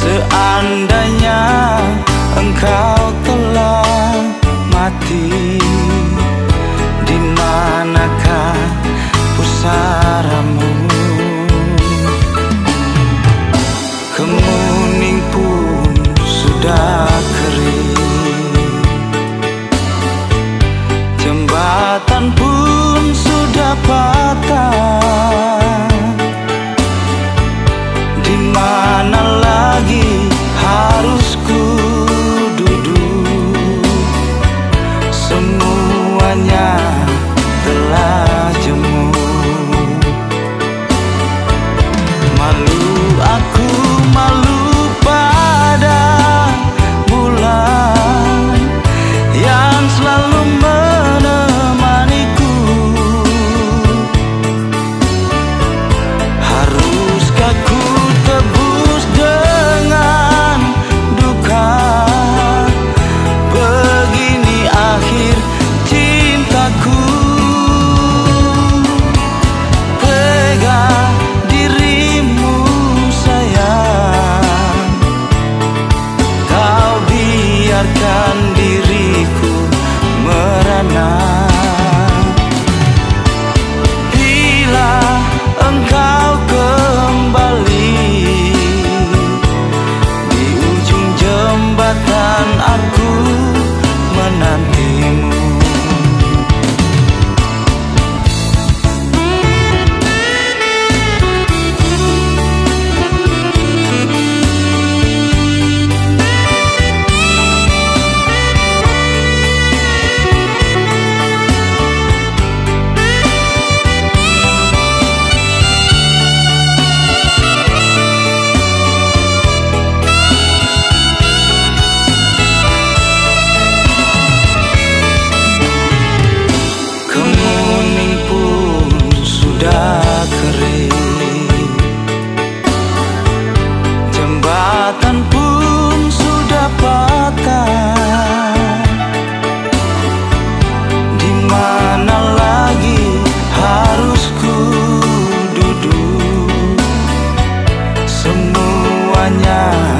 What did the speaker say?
Seandainya engkau telah mati, di manakah pusaramu? Kemuning pun sudah kering, jembatan pun sudah patah. Di mana lagi harus ku duduk? Semuanya telah jemu. Malu aku, malu pada bulan yang selalu menemaniku. Haruskah ku tebus dengan duka? Begini akhir cintaku. Tega dirimu sayang, kau biarkan diriku merana. Bila engkau kembali, di ujung jembatan aku menantimu. Kemuning pun sudah kering, jembatan pun sudah patah. Di mana lagi harus ku duduk? Semuanya